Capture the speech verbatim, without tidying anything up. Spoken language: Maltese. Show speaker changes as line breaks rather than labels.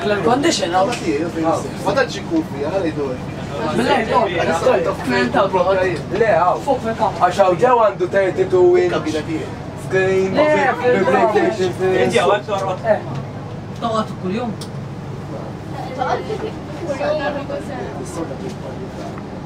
الكونديشن او
ما تجيكوا فيها هذا يدور
بالله
لا هاو
فوق في الكاميرا
عشان جو عنده ثلاثة تو وين
كابيناتيه
سكرين
لا، في
بلاي ستيشن
انت وقت صورت
ايه طلعت كل يوم